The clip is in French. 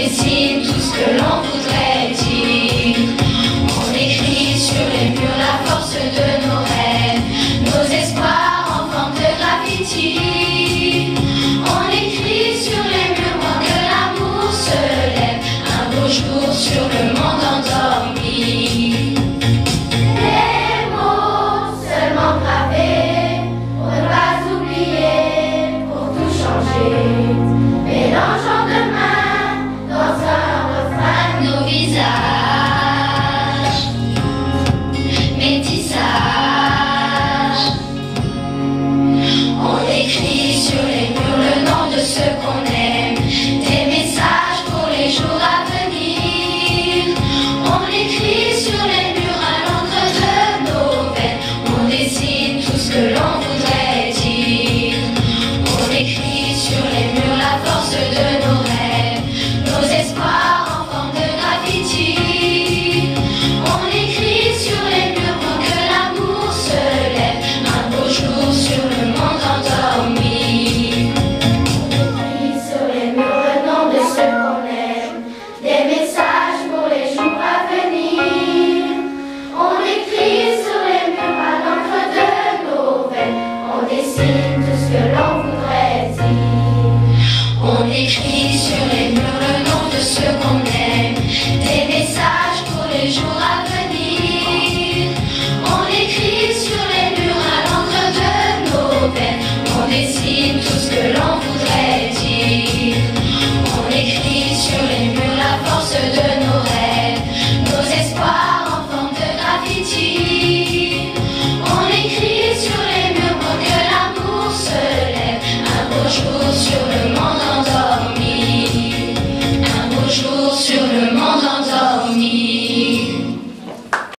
dessine tout ce que l'on voudrait dire. On écrit sur les murs la force de nos rêves, nos espoirs en forme de graffiti. On écrit sur les murs que l'amour se lève un beau jour sur le monde endormi. Des mots seulement gravés pour ne pas oublier, pour tout changer. Mélangeant demain dans un refrain nos visages, métissage. On écrit sur les murs le nom de ceux qu'on aime, des messages pour les jours à venir. On écrit sur les murs à l'encre de nos veines, on dessine tout ce que l'on voudrait dire. On écrit sur les murs la force de nos rêves, nos espoirs en forme de graffiti. On écrit sur les murs pour que l'amour se lève un beau jour sur le monde endormi. On écrit sur les murs le nom de ceux qu'on aime, des messages pour les jours à venir. On écrit sur les murs à l'encre de nos veines, on dessine tout ce que l'on voudrait dire. On écrit sur les murs le nom de ceux qu'on aime, des messages pour les jours à venir. On écrit sur les murs à l'encre de nos veines, on dessine tout ce que l'on voudrait dire. On écrit sur les murs la force de nos rêves, nos espoirs en forme de graffiti. On écrit sur les murs pour que l'amour se lève un beau jour sur le monde endormi. Un beau jour sur le monde endormi.